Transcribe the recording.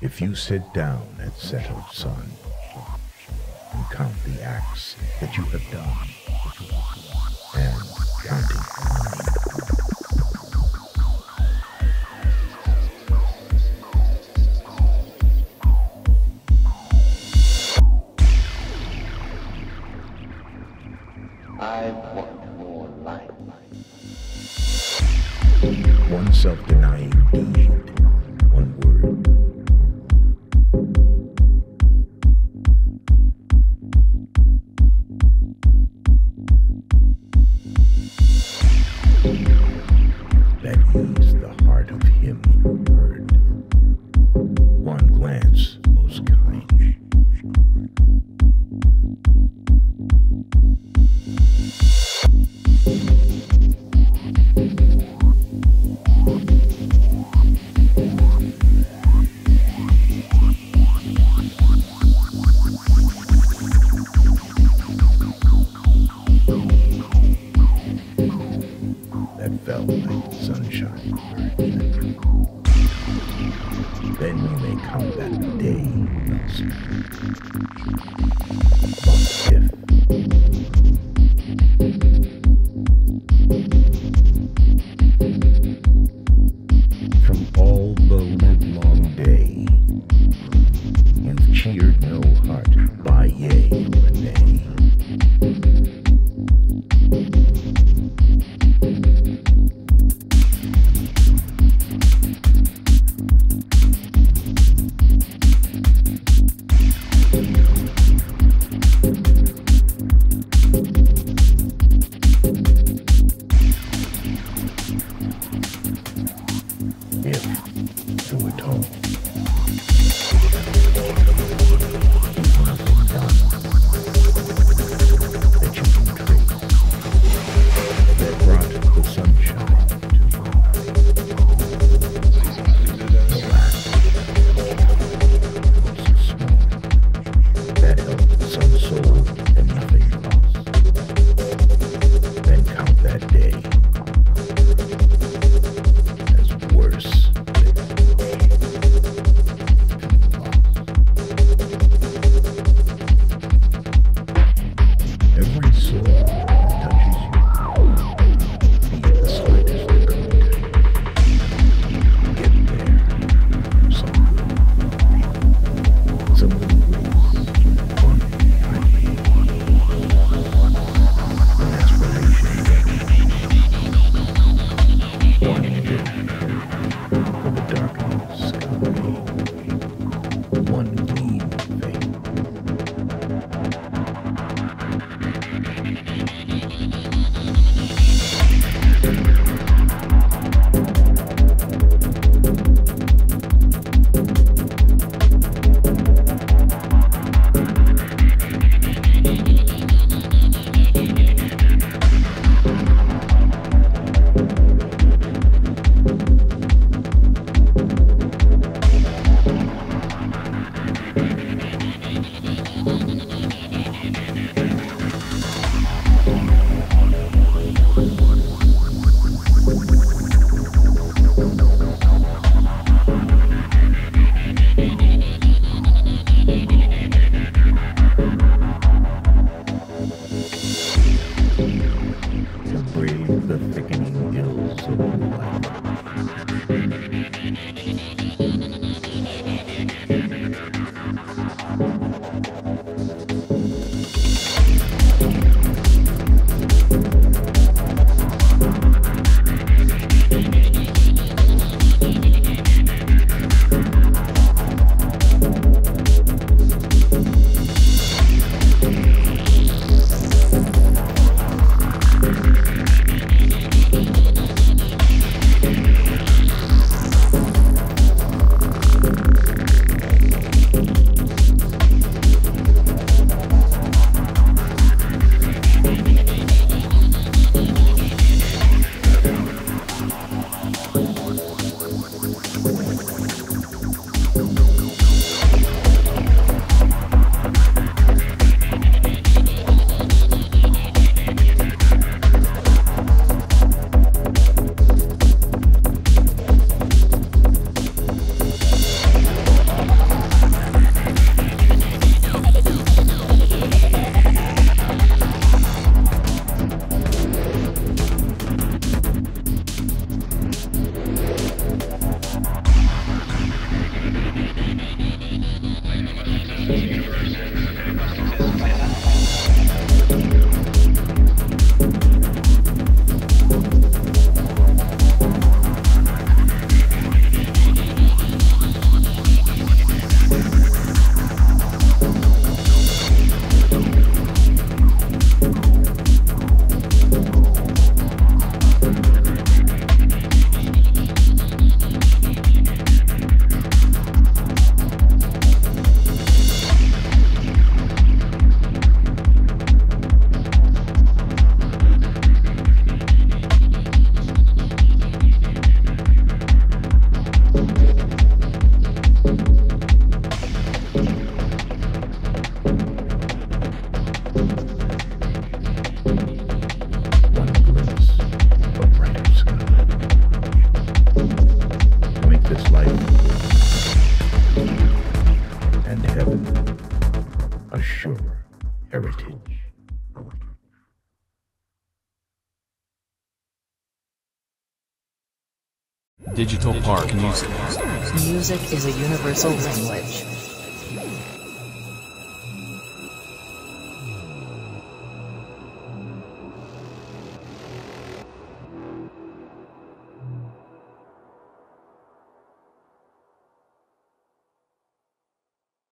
If you sit down at set of sun and count the acts that you have done, and counting mine, I want more life. one self-denying deed, one word. That eased the heart of him who heard. One glance most kind. That felt like sunshine. Then you may count that day, Nelson. But if from all the livelong day you've cheered no heart by yea or nay, if through it all nothing done that you can trace that brought the sunshine to you, no act so small that helped some soul and nothing lost, then count that day as worse than lost. Digital Park Music. Music is a universal language.